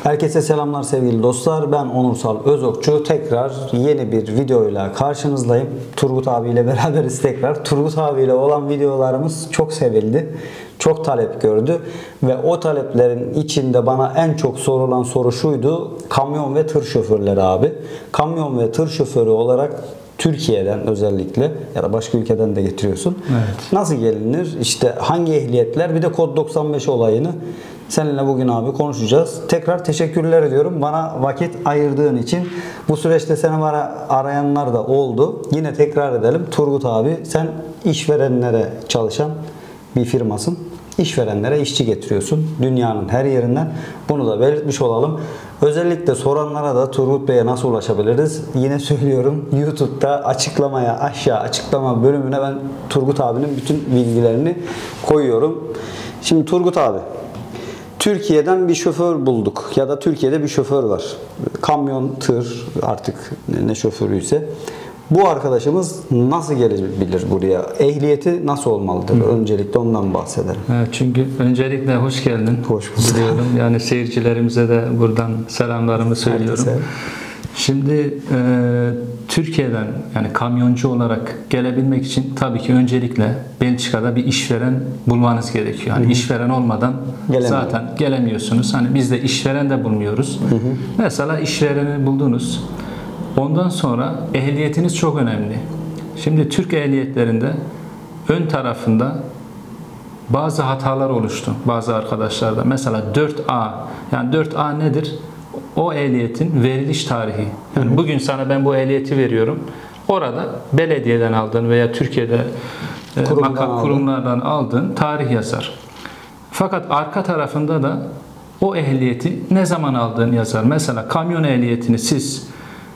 Herkese selamlar sevgili dostlar. Ben Onursal Özokçu. Tekrar yeni bir videoyla karşınızdayım. Turgut abiyle beraberiz tekrar. Turgut abiyle olan videolarımız çok sevildi. Çok talep gördü. Ve o taleplerin içinde bana en çok sorulan soru şuydu. Kamyon ve tır şoförleri abi. Kamyon ve tır şoförü olarak Türkiye'den özellikle ya da başka ülkeden de getiriyorsun. Evet. Nasıl gelinir? İşte hangi ehliyetler? Bir de kod 95 olayını seninle bugün abi konuşacağız. Tekrar teşekkürler ediyorum bana vakit ayırdığın için. Bu süreçte seni arayanlar da oldu. Yine tekrar edelim. Turgut abi, sen işverenlere çalışan bir firmasın. İşverenlere işçi getiriyorsun. Dünyanın her yerinden. Bunu da belirtmiş olalım. Özellikle soranlara da Turgut Bey'e nasıl ulaşabiliriz? Yine söylüyorum, YouTube'da aşağı açıklama bölümüne ben Turgut abinin bütün bilgilerini koyuyorum. Şimdi Turgut abi, Türkiye'den bir şoför bulduk ya da Türkiye'de bir şoför var. Kamyon, tır, artık ne şoförüyse. Bu arkadaşımız nasıl gelebilir buraya? Ehliyeti nasıl olmalıdır? Öncelikle ondan bahsedelim. Evet, çünkü öncelikle hoş geldin. Hoş bulduk. Biliyorum. Yani seyircilerimize de buradan selamlarımı söylüyorum. Herkese. Şimdi Türkiye'den yani kamyoncu olarak gelebilmek için tabii ki öncelikle Belçika'da bir işveren bulmanız gerekiyor. Yani işveren olmadan zaten gelemiyorsunuz. Hani biz de işveren de bulmuyoruz. Mesela işvereni buldunuz. Ondan sonra ehliyetiniz çok önemli. Şimdi Türk ehliyetlerinde ön tarafında bazı hatalar oluştu bazı arkadaşlarda. Mesela 4A. Yani 4A nedir? O ehliyetin veriliş tarihi. Yani bugün sana ben bu ehliyeti veriyorum. Orada belediyeden aldığın veya Türkiye'de kurumlardan aldığın tarih yazar. Fakat arka tarafında da o ehliyeti ne zaman aldığın yazar. Mesela kamyon ehliyetini siz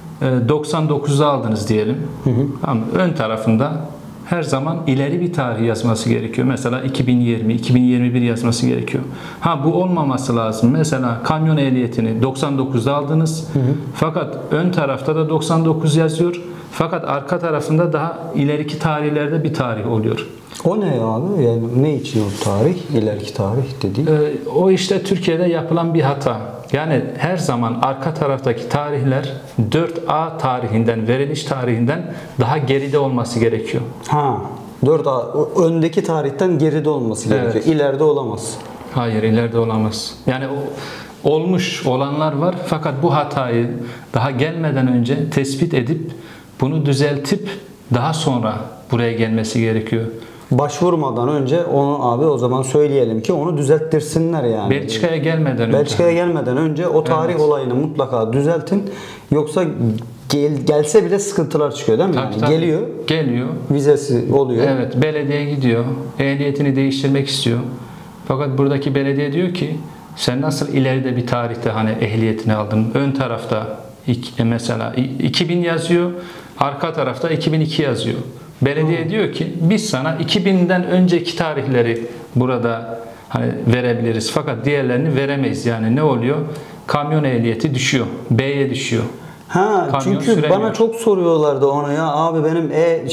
99'da aldınız diyelim. Ama ön tarafında her zaman ileri bir tarih yazması gerekiyor. Mesela 2020, 2021 yazması gerekiyor. Bu olmaması lazım. Mesela kamyon ehliyetini 99'da aldınız. Fakat ön tarafta da 99 yazıyor. Fakat arka tarafında daha ileriki tarihlerde bir tarih oluyor. O ne abi? Yani ne için o tarih? İleriki tarih dediğin? O işte Türkiye'de yapılan bir hata. Yani her zaman arka taraftaki tarihler 4A tarihinden, veriliş tarihinden daha geride olması gerekiyor. 4A öndeki tarihten geride olması gerekiyor. Evet. İleride olamaz. Hayır, ileride olamaz. Yani olmuş olanlar var fakat bu hatayı daha gelmeden önce tespit edip bunu düzeltip daha sonra buraya gelmesi gerekiyor. Başvurmadan önce onu abi o zaman söyleyelim ki onu düzelttirsinler yani. Belçika'ya gelmeden önce. Belçika'ya gelmeden önce o tarih olayını mutlaka düzeltin. Yoksa gelse bile sıkıntılar çıkıyor değil mi? Tabii. Geliyor. Vizesi oluyor. Evet, belediye gidiyor. Ehliyetini değiştirmek istiyor. Fakat buradaki belediye diyor ki sen nasıl ileride bir tarihte hani ehliyetini aldın? Ön tarafta mesela 2000 yazıyor. Arka tarafta 2002 yazıyor. Belediye diyor ki biz sana 2000'den önceki tarihleri burada hani verebiliriz. Fakat diğerlerini veremeyiz. Yani ne oluyor? Kamyon ehliyeti düşüyor. B'ye düşüyor. Çünkü süremiyor. Bana çok soruyorlardı ona, ya abi benim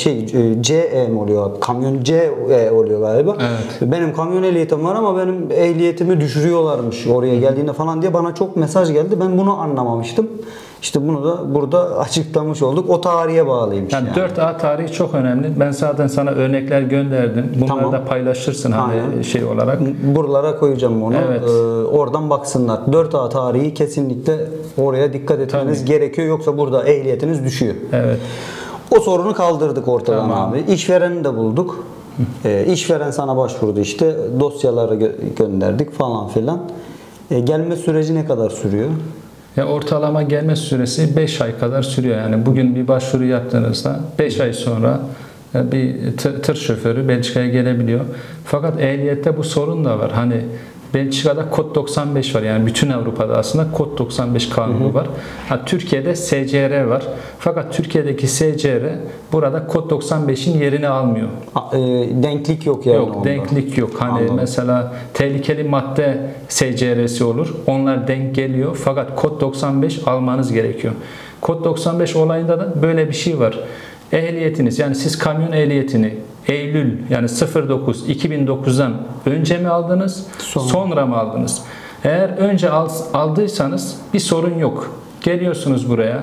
CE mi oluyor? Kamyon CE oluyor galiba. Evet. Benim kamyon ehliyetim var ama benim ehliyetimi düşürüyorlarmış oraya geldiğinde falan diye bana çok mesaj geldi. Ben bunu anlamamıştım. İşte bunu da burada açıklamış olduk. O tarihe bağlıymış yani. 4A tarihi çok önemli. Ben zaten sana örnekler gönderdim. Bunları da paylaşırsın hani şey olarak. Buralara koyacağım onu. Evet. Oradan baksınlar. 4A tarihi kesinlikle oraya dikkat etmeniz gerekiyor. Yoksa burada ehliyetiniz düşüyor. Evet. O sorunu kaldırdık ortadan abi. İşvereni de bulduk. İşveren sana başvurdu işte. Dosyaları gönderdik falan filan. Gelme süreci ne kadar sürüyor? Ortalama gelme süresi 5 ay kadar sürüyor. Yani bugün bir başvuru yaptığınızda 5 ay sonra bir tır şoförü Belçika'ya gelebiliyor. Fakat ehliyette bu sorun da var. Hani Belçika'da kod 95 var. Yani bütün Avrupa'da aslında kod 95 kanunu var. Türkiye'de SCR var. Fakat Türkiye'deki SCR burada kod 95'in yerini almıyor. Denklik yok yani. Yok, denklik yok. Hani mesela tehlikeli madde SCR'si olur. Onlar denk geliyor. Fakat kod 95 almanız gerekiyor. Kod 95 olayında da böyle bir şey var. Ehliyetiniz, yani siz kamyon ehliyetini Eylül yani 09 2009'dan önce mi aldınız, sonra mı aldınız? Eğer önce aldıysanız bir sorun yok. Geliyorsunuz buraya.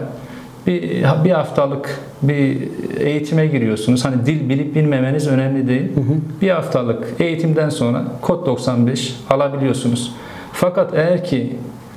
Bir haftalık bir eğitime giriyorsunuz. Hani dil bilip bilmemeniz önemli değil. Bir haftalık eğitimden sonra kod 95 alabiliyorsunuz. Fakat eğer ki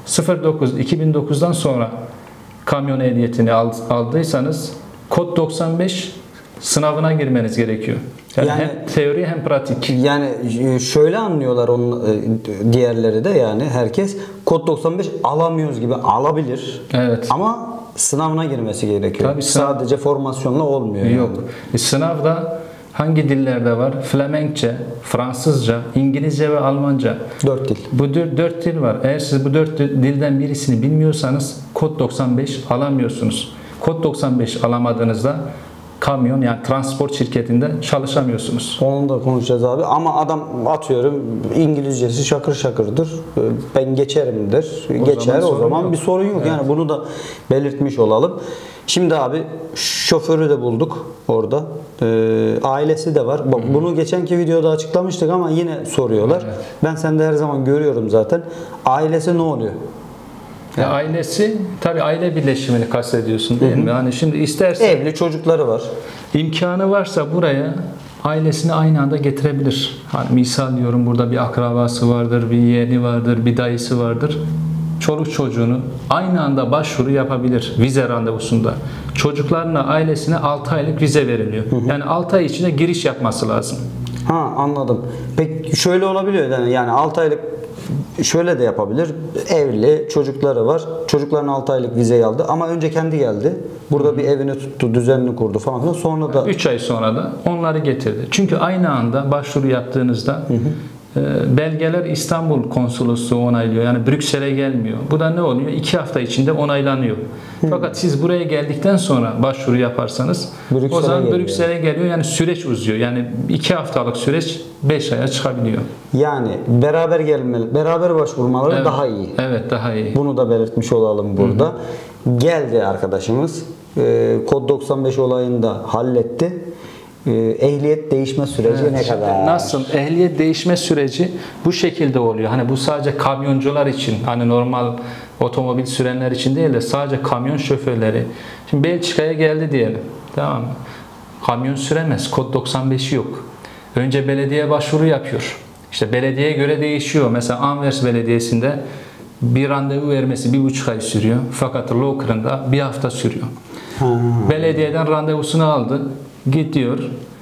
2009'dan sonra kamyon ehliyetini aldıysanız kod 95 sınavına girmeniz gerekiyor. Yani hem teori hem pratik. Yani şöyle anlıyorlar diğerleri de, yani herkes kod 95 alamıyoruz gibi, alabilir. Evet. Ama sınavına girmesi gerekiyor. Tabii sadece formasyonla olmuyor. Yok. Sınavda hangi dillerde var? Flemenkçe, Fransızca, İngilizce ve Almanca. 4 dil. Bu 4 dil var. Eğer siz bu 4 dilden birisini bilmiyorsanız kod 95 alamıyorsunuz. Kod 95 alamadığınızda kamyon, yani transport şirketinde çalışamıyorsunuz. Onu da konuşacağız abi. Ama adam, atıyorum, İngilizcesi şakır şakırdır. Ben geçerimdir. Geçer, o zaman bir sorun yok. Evet. Yani bunu da belirtmiş olalım. Şimdi abi şoförü de bulduk orada. Ailesi de var. Bak, bunu geçenki videoda açıklamıştık ama yine soruyorlar. Evet. Ben sende her zaman görüyorum zaten. Ailesi ne oluyor? Yani ailesi, tabii aile birleşimini kastediyorsun değil mi? Yani şimdi isterse, evli çocukları var. İmkanı varsa buraya ailesini aynı anda getirebilir. Hani misal diyorum, burada bir akrabası vardır, bir yeğeni vardır, bir dayısı vardır. Çoluk çocuğunu aynı anda başvuru yapabilir vize randevusunda. Çocuklarına, ailesine 6 aylık vize veriliyor. Yani 6 ay içinde giriş yapması lazım. Ha, anladım. Peki şöyle olabiliyor yani 6 aylık şöyle de yapabilir. Evli, çocukları var. Çocukların 6 aylık vizeyi aldı ama önce kendi geldi. Burada bir evini tuttu, düzenini kurdu falan filan. Sonra da 3 ay sonra da onları getirdi. Çünkü aynı anda başvuru yaptığınızda belgeler İstanbul Konsolosluğu onaylıyor. Yani Brüksel'e gelmiyor. Bu da ne oluyor? 2 hafta içinde onaylanıyor. Fakat siz buraya geldikten sonra başvuru yaparsanız o zaman Brüksel'e geliyor. Yani süreç uzuyor. Yani 2 haftalık süreç 5 aya çıkabiliyor. Yani beraber başvurmaları daha iyi. Evet, daha iyi. Bunu da belirtmiş olalım burada. Geldi arkadaşımız. Kod 95 olayını da halletti. Ehliyet değişme süreci ne kadar? Nasıl? Ehliyet değişme süreci bu şekilde oluyor. Hani bu sadece kamyoncular için, hani normal otomobil sürenler için değil de sadece kamyon şoförleri. Şimdi Belçika'ya geldi diyelim. Tamam mı? Kamyon süremez. Kod 95'i yok. Önce belediye başvuru yapıyor. İşte belediyeye göre değişiyor. Mesela Anvers Belediyesi'nde bir randevu vermesi 1,5 ay sürüyor. Fakat Lokr'ında 1 hafta sürüyor. Belediyeden randevusunu aldı. Gidiyor.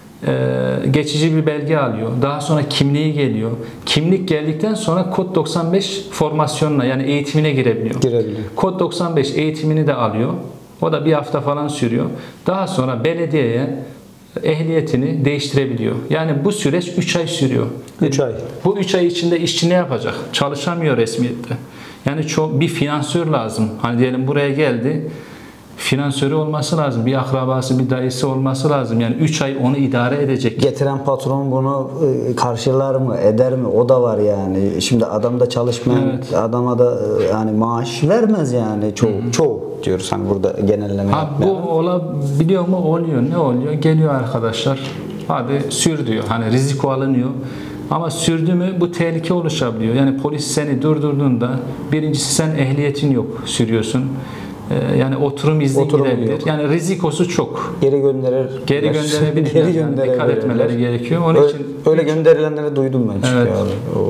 Geçici bir belge alıyor. Daha sonra kimliği geliyor. Kimlik geldikten sonra kod 95 formasyonuna, yani eğitimine girebiliyor. Kod 95 eğitimini de alıyor. O da 1 hafta falan sürüyor. Daha sonra belediyeye ehliyetini değiştirebiliyor. Yani bu süreç 3 ay sürüyor. 3 ay. Bu 3 ay içinde işçi ne yapacak? Çalışamıyor resmiyette. Yani bir finansör lazım. Hani diyelim buraya geldi. Finansörü olması lazım. Bir akrabası, bir dayısı olması lazım. Yani 3 ay onu idare edecek. Getiren patron bunu karşılar mı, eder mi? O da var yani. Şimdi adam da çalışmayan adama da yani maaş vermez yani. Çoğu diyoruz hani burada genelleme yapmayalım. Bu olabiliyor mu? Oluyor. Ne oluyor? Geliyor arkadaşlar. Hadi sür diyor. Hani riziko alınıyor. Ama sürdü mü bu tehlike oluşabiliyor. Yani polis seni durdurduğunda, birincisi sen ehliyetin yok, sürüyorsun. Yani oturum izni gidebilir. Yok. Yani rizikosu çok. Geri gönderebilirler. Yani dikkat etmeleri gerekiyor. Onun için öyle gönderilenleri duydum ben çünkü abi.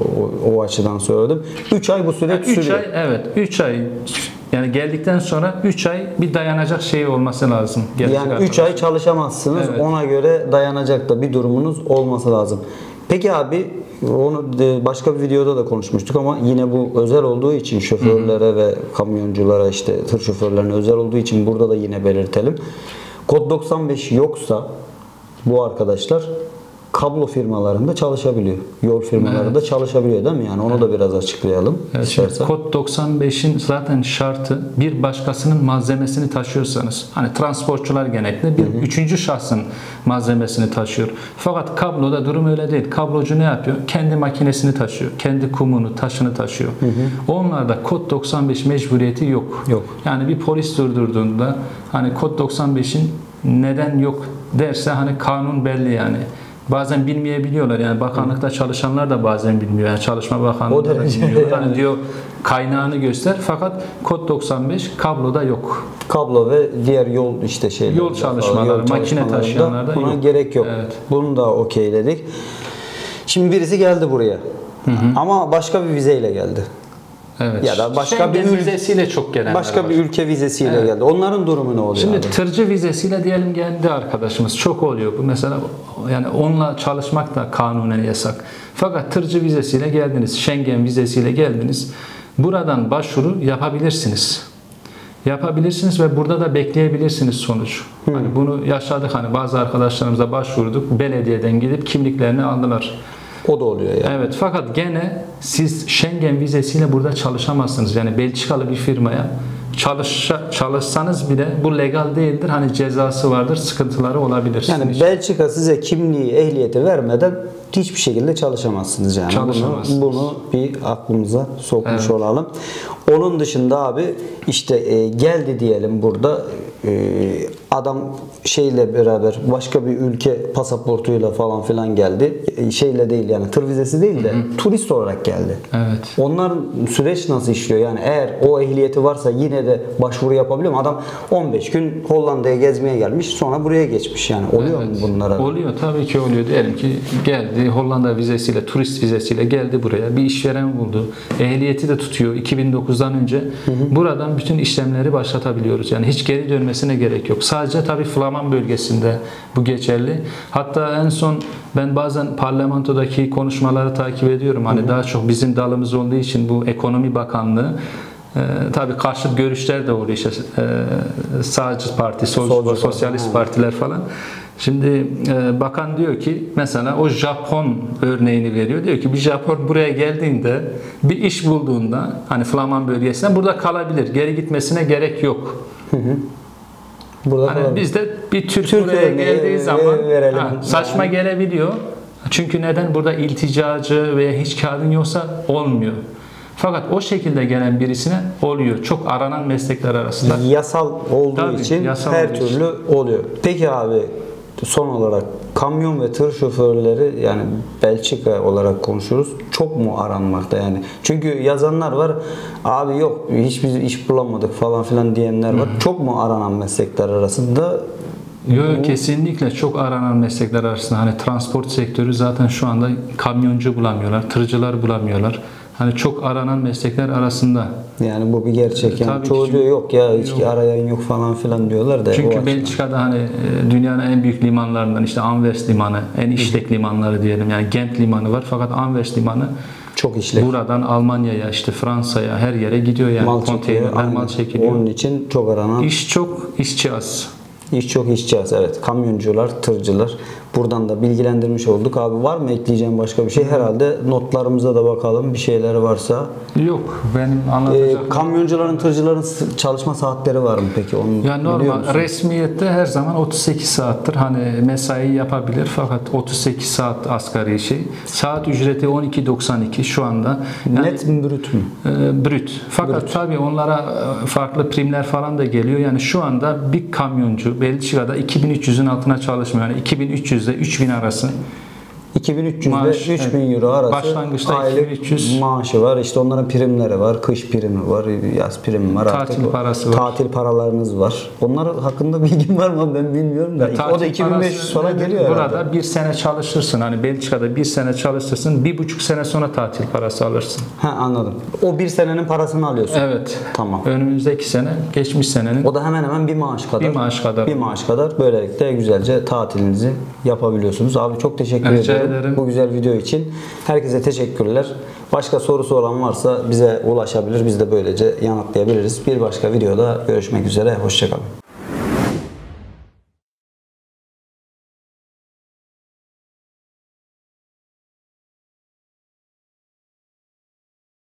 O açıdan söyledim. 3 ay bu süreç sürüyor. 3 ay. Yani geldikten sonra 3 ay bir dayanacak şey olması lazım. Yani 3 ay çalışamazsınız. Evet. Ona göre dayanacak da bir durumunuz olması lazım. Peki abi, onu başka bir videoda da konuşmuştuk ama yine bu özel olduğu için şoförlere ve kamyonculara, işte tır şoförlerine özel olduğu için burada da yine belirtelim. Kod 95 yoksa bu arkadaşlar kablo firmalarında çalışabiliyor. Yol firmalarında çalışabiliyor değil mi? Yani onu da biraz açıklayalım. Kod 95'in zaten şartı, bir başkasının malzemesini taşıyorsanız, hani transportçular genellikle bir üçüncü şahsın malzemesini taşıyor. Fakat kabloda durum öyle değil. Kablocu ne yapıyor? Kendi makinesini taşıyor. Kendi kumunu, taşını taşıyor. Onlarda kod 95 mecburiyeti yok. Yani bir polis durdurduğunda hani kod 95'in neden yok derse hani kanun belli yani. bazen bilmeyebiliyorlar. Yani bakanlıkta çalışanlar da bazen bilmiyor. Yani Çalışma Bakanlığı da bilmiyor. Hani diyor kaynağını göster. Fakat kod 95 kabloda yok. Kablo ve diğer yol işte şeyler. Yol çalışmaları, makine taşıyanlarda buna yok. gerek yok. Evet. Bunu da okeyledik. Şimdi birisi geldi buraya. Ama başka bir vizeyle geldi. Evet. Ya da başka Schengen bir vizesiyle çok gelenler başka var. bir ülke vizesiyle geldi. Onların durumu ne oluyor? Şimdi abi? tırcı vizesiyle diyelim geldi arkadaşımız. Çok oluyor bu. Mesela yani onunla çalışmak da kanunen yasak. Fakat tırcı vizesiyle geldiniz. Schengen vizesiyle geldiniz. Buradan başvuru yapabilirsiniz. Yapabilirsiniz ve burada da bekleyebilirsiniz sonuç. Hani bunu yaşadık, hani bazı arkadaşlarımıza başvurduk. Belediyeden gidip kimliklerini aldılar. O da oluyor yani. Evet, fakat gene siz Schengen vizesiyle burada çalışamazsınız. Yani Belçikalı bir firmaya çalışsanız bile bu legal değildir. Hani cezası vardır, sıkıntıları olabilir. Yani Belçika size kimliği, ehliyeti vermeden hiçbir şekilde çalışamazsınız yani. Çalışamazsınız. Bunu bir aklımıza sokmuş Evet. olalım. Onun dışında abi işte geldi diyelim burada adam şeyle beraber başka bir ülke pasaportuyla falan filan geldi. Şeyle değil yani tır vizesi değil de turist olarak geldi. Evet. Onların süreç nasıl işliyor? Yani eğer o ehliyeti varsa yine de başvuru yapabiliyor mu? Adam 15 gün Hollanda'ya gezmeye gelmiş, sonra buraya geçmiş yani. Oluyor mu bunlara? Oluyor, tabii ki oluyor. Diyelim ki geldi Hollanda vizesiyle, turist vizesiyle geldi buraya. Bir işveren buldu. Ehliyeti de tutuyor 2009'dan önce. Buradan bütün işlemleri başlatabiliyoruz. Yani hiç geri dönmesine gerek yok. Sadece tabii Flaman bölgesinde bu geçerli. Hatta en son ben bazen parlamentodaki konuşmaları takip ediyorum. Hani daha çok bizim dalımız olduğu için bu Ekonomi Bakanlığı tabii karşıt görüşler de oluyor işte sağcı parti, solcu, sosyalist partiler falan. Şimdi bakan diyor ki mesela o Japon örneğini veriyor. Diyor ki bir Japon buraya geldiğinde bir iş bulduğunda hani Flaman bölgesinde burada kalabilir. Geri gitmesine gerek yok. Burada hani bizde bir Türk buraya geldiği zaman saçma gelebiliyor. Çünkü neden? Burada ilticacı veya hiç kağıdın yoksa olmuyor. Fakat o şekilde gelen birisine oluyor. Çok aranan meslekler arasında. Yasal olduğu Tabii, için yasal her olduğu türlü için. oluyor. Peki abi son olarak kamyon ve tır şoförleri yani Belçika olarak konuşuyoruz. Çok mu aranmakta yani? Çünkü yazanlar var. Abi yok hiçbir iş bulamadık falan filan diyenler var. Çok mu aranan meslekler arasında? Yok, kesinlikle çok aranan meslekler arasında. Hani transport sektörü zaten şu anda kamyoncu bulamıyorlar, tırcılar bulamıyorlar. Hani çok aranan meslekler arasında. Yani bu bir gerçek. Yani çoğu diyor yok ya hiç arayan yok falan filan diyorlar da. Çünkü Belçika'da hani dünyanın en büyük limanlarından işte Anvers limanı, en işlek limanları diyelim. Yani Gent limanı var fakat Anvers limanı çok işlek. Buradan Almanya'ya işte Fransa'ya her yere gidiyor yani. Mal çekiliyor. Onun için çok aranan. İş çok, işçi az. İş çok, işçi az. Evet. Kamyoncular, tırcılar. Buradan da bilgilendirmiş olduk. Abi var mı ekleyeceğim başka bir şey? Herhalde notlarımıza da bakalım. Bir şeyler varsa. Yok. Benim anlatacağım. Kamyoncuların, tırcıların çalışma saatleri var mı peki? Onu yani normal resmiyette her zaman 38 saattir. Hani mesai yapabilir fakat 38 saat asgari şey. Saat ücreti 12.92 şu anda. Yani, net mi brüt mü? Brüt. Fakat tabii onlara farklı primler falan da geliyor. Yani şu anda bir kamyoncu Belçika'da 2300'ün altına çalışmıyor. Yani 2300 ile 3000 arası. 2300 ile 3000 euro arası başlangıçta aylık 2300 maaşı var. İşte onların primleri var. Kış primi var. Yaz primi var. Tatil parası var. Tatil paralarınız var. Onlar hakkında bilgin var mı? Ben bilmiyorum da. O da 2500 sonra geliyor burada herhalde. Burada bir sene çalışırsın. Hani Belçika'da bir sene çalışırsın. 1,5 sene sonra tatil parası alırsın. Ha, anladım. O bir senenin parasını alıyorsun. Evet. Tamam. Önümüzdeki sene, geçmiş senenin. O da hemen hemen bir maaş kadar. Bir maaş kadar. Bir maaş kadar. Böylelikle güzelce tatilinizi yapabiliyorsunuz. Abi çok teşekkür ederim. Bu güzel video için. Herkese teşekkürler. Başka sorusu olan varsa bize ulaşabilir. Biz de böylece yanıtlayabiliriz. Bir başka videoda görüşmek üzere. Hoşça kalın.